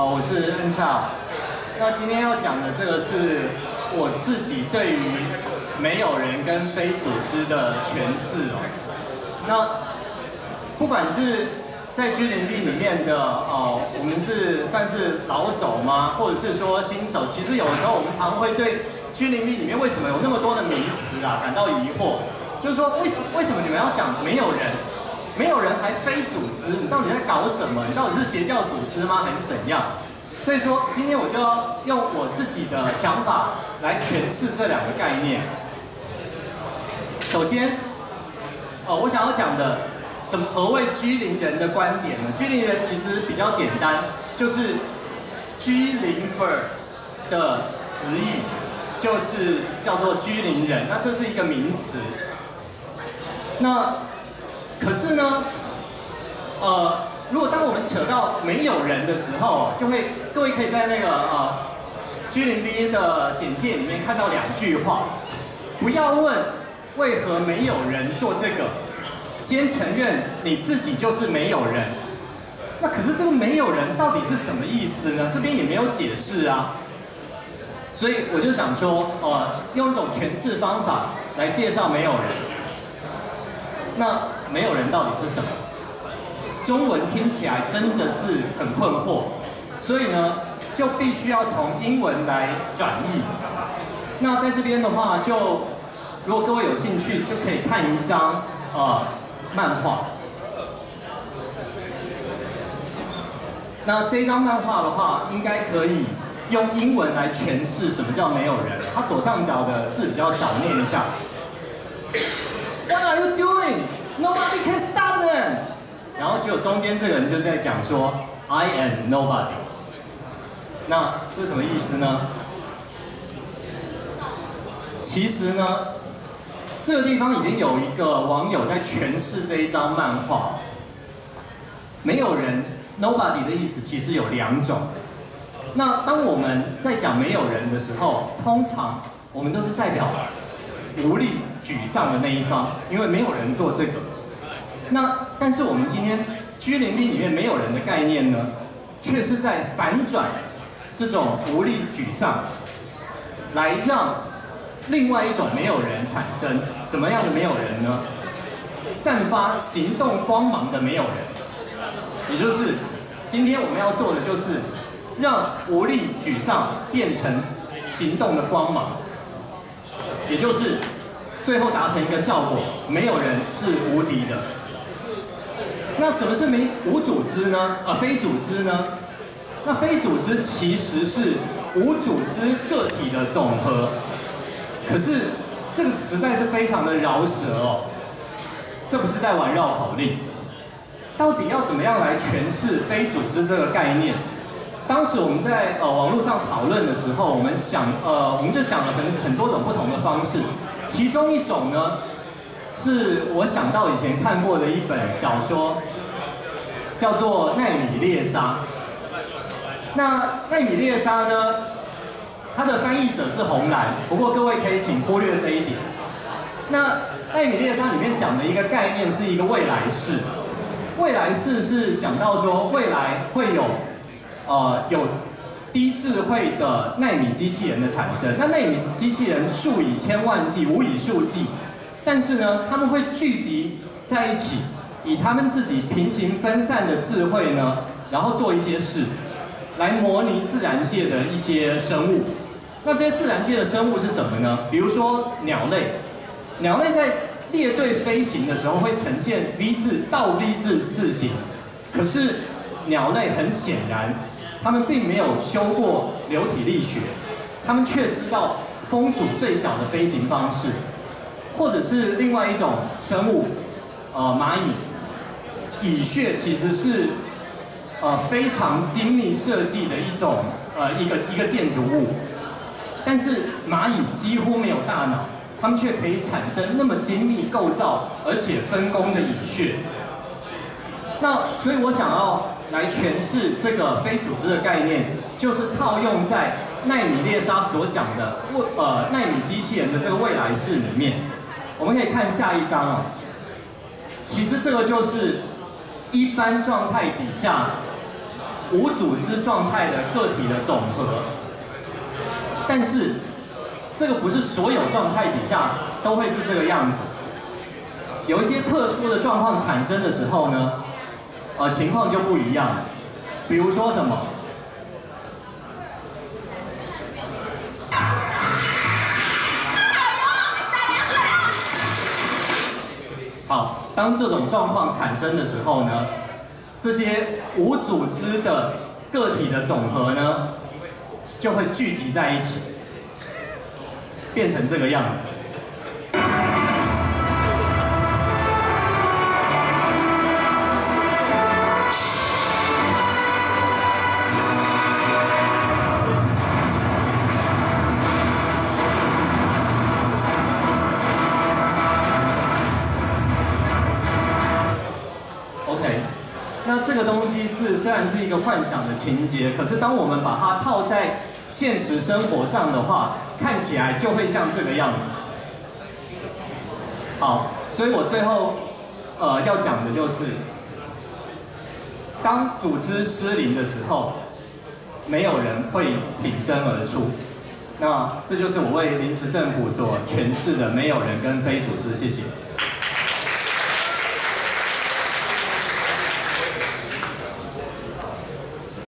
我是恩超。那今天要讲的这个是我自己对于没有人跟非组织的诠释哦。那不管是在居零 B 里面的我们是算是老手吗？或者是说新手？其实有的时候我们常会对居零 B 里面为什么有那么多的名词啊感到疑惑，就是说为什么你们要讲没有人？没有人还非组织，你到底在搞什么？你到底是邪教组织吗？还是怎样？所以说，今天我就要用我自己的想法来诠释这两个概念。首先，我想要讲的何谓居零人的观点呢？居零人其实比较简单，就是居零 ver 的直译就是叫做居零人，那这是一个名词。那可是呢，如果当我们扯到没有人的时候，各位可以在那个居零 B 的简介里面看到两句话。不要问为何没有人做这个，先承认你自己就是没有人。那可是这个没有人到底是什么意思呢？这边也没有解释啊。所以我就想说，用一种诠释方法来介绍没有人。那没有人到底是什么？中文听起来真的是很困惑，所以呢，就必须要从英文来转译。那在这边的话，如果各位有兴趣，就可以看一张漫画。那这张漫画的话，应该可以用英文来诠释什么叫没有人。它左上角的字比较小，念一下。What are you doing? Nobody can stop them. 然后就中间这个人就在讲说 I am nobody. 那这是什么意思呢？其实呢，这个地方已经有一个网友在诠释这一张漫画。没有人 nobody 的意思其实有两种。那当我们在讲没有人的时候，通常我们都是代表无力、沮丧的那一方，因为没有人做这个。但是我们今天居零 B 里面没有人的概念呢，却是在反转这种无力、沮丧，来让另外一种没有人产生。什么样的没有人呢？散发行动光芒的没有人。也就是今天我们要做的，就是让无力、沮丧变成行动的光芒。也就是最后达成一个效果，没有人是无敌的。那什么是无组织呢？非组织呢？那非组织其实是无组织个体的总和。可是这个实在是非常的饶舌哦，这不是在玩绕口令。到底要怎么样来诠释非组织这个概念？当时我们在网络上讨论的时候，我们就想了很多种不同的方式。其中一种呢，是我想到以前看过的一本小说，叫做《奈米猎杀》。那《奈米猎杀》呢，它的翻译者是红蓝，不过各位可以请忽略这一点。那《奈米猎杀》里面讲的一个概念是一个未来式。未来式是讲到说未来会有低智慧的奈米机器人的产生。那奈米机器人数以千万计，无以数计，但是呢，他们会聚集在一起，以他们自己平行分散的智慧呢，然后做一些事，来模拟自然界的一些生物。那这些自然界的生物是什么呢？比如说鸟类，鸟类在列队飞行的时候会呈现倒 V 字形，可是鸟类很显然，他们并没有修过流体力学，他们却知道风阻最小的飞行方式。或者是另外一种生物，蚂蚁，蚁穴其实是非常精密设计的一个建筑物，但是蚂蚁几乎没有大脑，它们却可以产生那么精密构造而且分工的蚁穴。那所以我想要来诠释这个非组织的概念，就是套用在奈米猎杀所讲的奈米机器人的这个未来式里面。我们可以看下一章啊，其实这个就是一般状态底下无组织状态的个体的总和。但是，这个不是所有状态底下都会是这个样子。有一些特殊的状况产生的时候呢，情况就不一样了。比如说什么？好，当这种状况产生的时候呢，这些无组织的个体的总和呢，就会聚集在一起，变成这个样子。那这个东西虽然是一个幻想的情节，可是当我们把它套在现实生活上的话，看起来就会像这个样子。好，所以我最后要讲的就是，当组织失灵的时候，没有人会挺身而出。那这就是我为临时政府所诠释的没有人跟非组织。谢谢。